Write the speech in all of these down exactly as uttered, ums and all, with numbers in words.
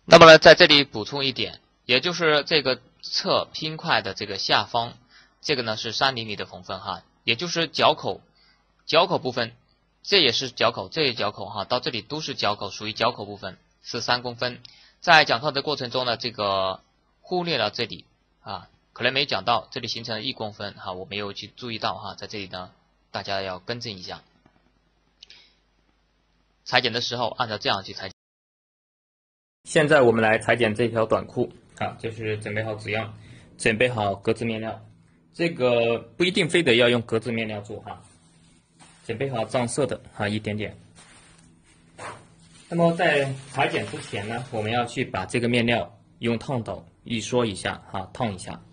那么呢，在这里补充一点，也就是这个侧拼块的这个下方，这个呢是三厘米的缝分哈，也就是角口，角口部分，这也是角口，这也角口哈，到这里都是角口，属于角口部分，是三公分。在讲课的过程中呢，这个忽略了这里啊，可能没讲到，这里形成了一公分哈，我没有去注意到哈，在这里呢，大家要更正一下。裁剪的时候按照这样去裁剪。现在我们来裁剪这条短裤啊，就是准备好纸样，准备好格子面料。这个不一定非得要用格子面料做哈，准备好藏色的啊一点点。那么在裁剪之前呢，我们要去把这个面料用烫斗一缩一下哈，烫一下。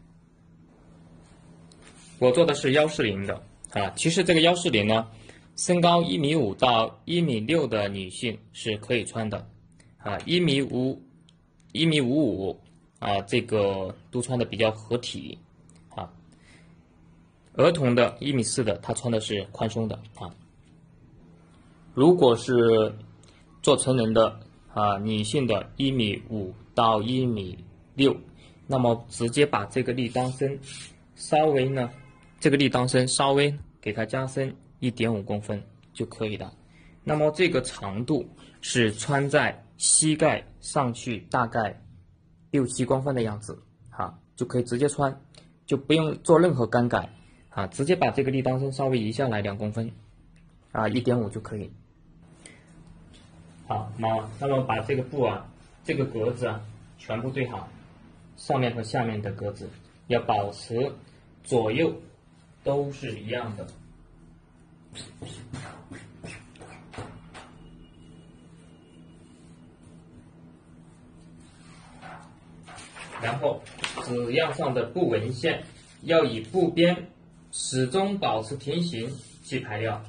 我做的是幺四零的啊，其实这个幺四零呢，身高一米五到一米六的女性是可以穿的。啊，一米五，一米五五啊，这个都穿的比较合体啊。儿童的一米四的，他穿的是宽松的啊。如果是做成人的啊，女性的一米五到一米六，那么直接把这个立裆身稍微呢，这个立裆身稍微给它加深一点五公分就可以了。那么这个长度是穿在膝盖上去大概六七公分的样子，哈，就可以直接穿，就不用做任何更改，啊，直接把这个立裆身稍微移下来两公分，啊，一点五就可以。好，那那么把这个布啊，这个格子啊，全部对好，上面和下面的格子要保持左右都是一样的。然后纸样上的布纹线要以布边始终保持平行去排料。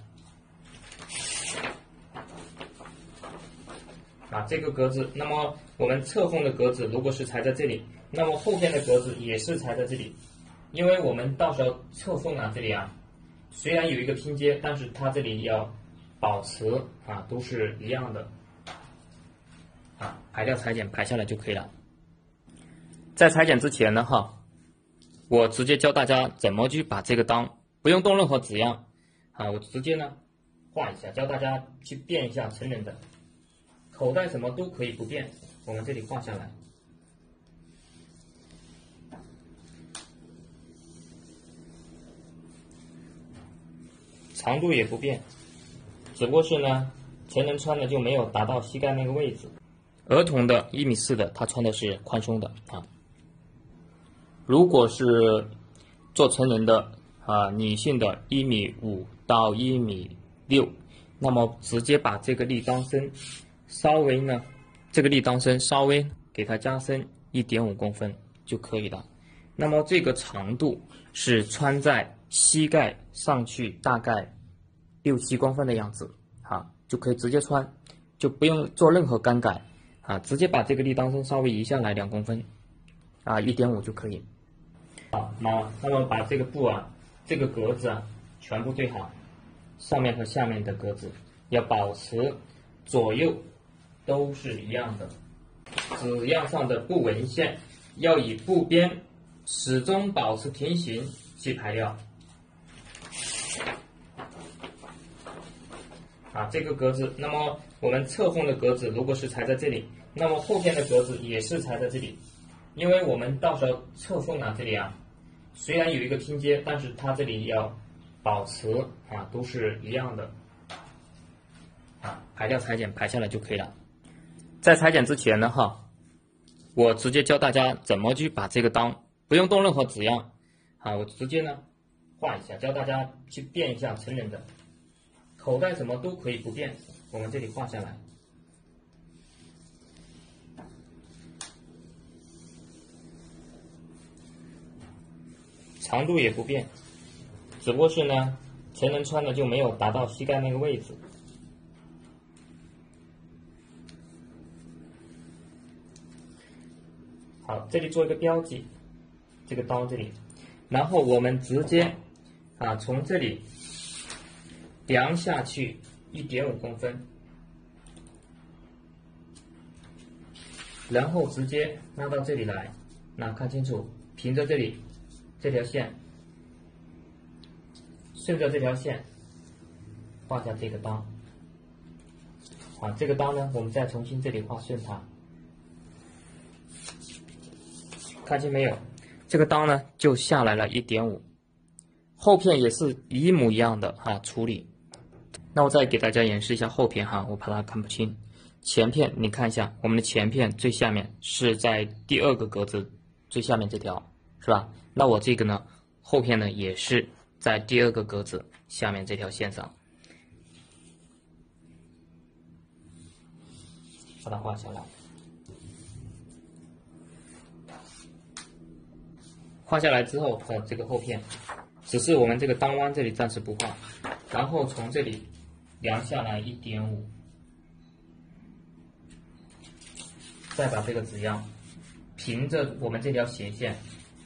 啊，这个格子，那么我们侧缝的格子如果是裁在这里，那么后边的格子也是裁在这里，因为我们到时候侧缝啊这里啊，虽然有一个拼接，但是它这里要保持啊都是一样的。啊，排料裁剪排下来就可以了。在裁剪之前呢，哈，我直接教大家怎么去把这个裆，不用动任何纸样，啊，我直接呢画一下，教大家去变一下成人的，口袋什么都可以不变，我们这里画下来。长度也不变，只不过是呢，成人穿的就没有达到膝盖那个位置，儿童的一米四的，他穿的是宽松的啊。如果是做成人的啊，女性的一米五到一米六，那么直接把这个立裆身稍微呢，这个立裆身稍微给它加深一点五公分就可以了。那么这个长度是穿在膝盖上去大概六七公分的样子，啊，就可以直接穿，就不用做任何更改，啊，直接把这个立裆身稍微移下来两公分，啊，一点五就可以。好，那那么把这个布啊，这个格子啊，全部对好，上面和下面的格子要保持左右都是一样的。纸样上的布纹线要以布边始终保持平行去排料。啊，这个格子，那么我们侧缝的格子如果是裁在这里，那么后边的格子也是裁在这里，因为我们到时候侧缝啊这里啊，虽然有一个拼接，但是它这里要保持啊都是一样的。啊，排料裁剪排下来就可以了。在裁剪之前呢，哈，我直接教大家怎么去把这个裆，不用动任何纸样，啊，我直接呢画一下，教大家去变一下成人的。口袋什么都可以不变，我们这里画下来。长度也不变，只不过是呢，成人穿的就没有达到膝盖那个位置。好，这里做一个标记，这个刀这里，然后我们直接啊从这里量下去一点五公分， 然后直接拉到这里来，那看清楚，凭着这里这条线，顺着这条线画下这个裆。啊，这个裆呢，我们再重新这里画顺它，看清没有？这个裆呢就下来了 一点五， 后片也是一模一样的哈、啊、处理。那我再给大家演示一下后片哈，我怕它看不清。前片你看一下，我们的前片最下面是在第二个格子最下面这条，是吧？那我这个呢，后片呢也是在第二个格子下面这条线上，把它画下来。画下来之后，呃，这个后片，只是我们这个裆弯这里暂时不画，然后从这里量下来 一点五， 再把这个纸样凭着我们这条斜线，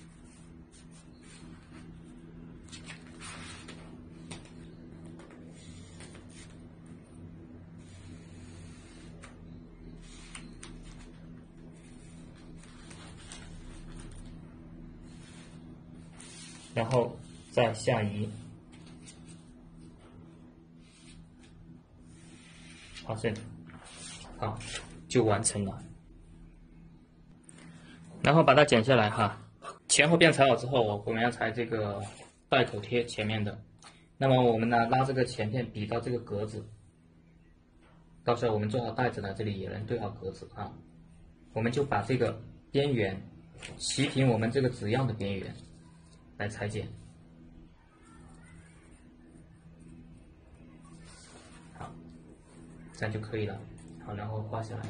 然后再下移，好，这好就完成了。然后把它剪下来哈，前后边裁好之后，我们要裁这个带口贴前面的。那么我们呢，拉这个前片比到这个格子，到时候我们做好带子呢，这里也能对好格子啊。我们就把这个边缘齐平我们这个纸样的边缘来裁剪。好，这样就可以了。好，然后画下来。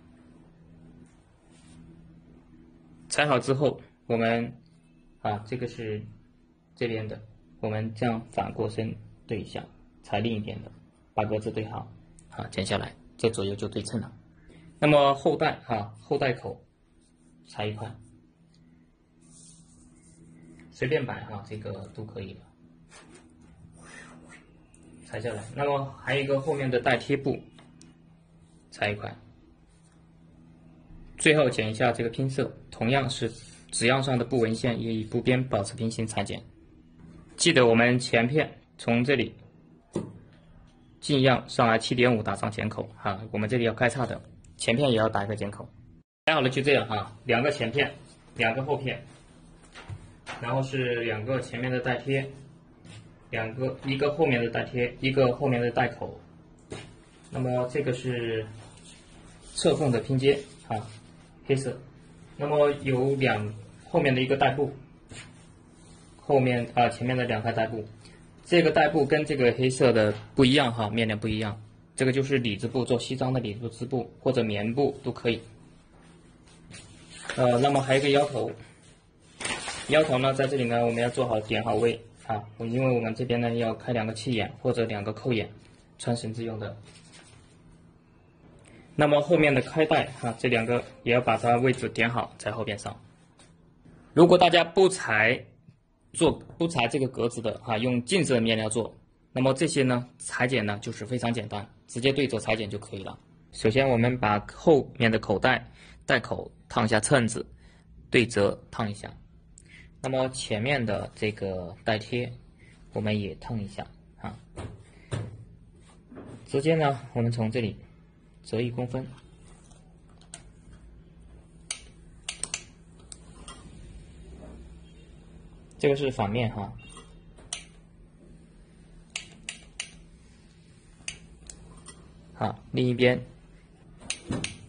裁好之后，我们啊，这个是这边的，我们这样反过身对一下，裁另一边的，把格子对好，啊，剪下来，这左右就对称了。那么后带啊，后带口裁一块，随便摆哈、啊，这个都可以了，裁下来。那么还有一个后面的带贴布，裁一块。最后剪一下这个拼色，同样是纸样上的布纹线也以布边保持平行裁剪。记得我们前片从这里尽样上来 七点五 打上剪口哈，我们这里要开叉的，前片也要打一个剪口。裁好了就这样哈，两个前片，两个后片，然后是两个前面的带贴，两个一个后面的带贴，一个后面的带口。那么这个是侧缝的拼接啊。黑色，那么有两后面的一个带布，后面啊前面的两块带布，这个带布跟这个黑色的不一样哈，面料不一样，这个就是里织布，做西装的里织布或者棉布都可以。呃，那么还有一个腰头，腰头呢在这里呢我们要做好点好位啊，因为我们这边呢要开两个气眼或者两个扣眼，穿绳子用的。那么后面的开带啊，这两个也要把它位置点好，在后边上。如果大家不裁做不裁这个格子的啊，用净色面料做，那么这些呢裁剪呢就是非常简单，直接对折裁剪就可以了。首先我们把后面的口袋带口烫一下衬子，对折烫一下。那么前面的这个带贴我们也烫一下啊。直接呢，我们从这里折一公分，这个是反面哈。好，另一边